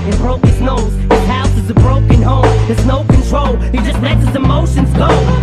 and broke his nose. His house is a broken home, there's no control, he just lets his emotions go.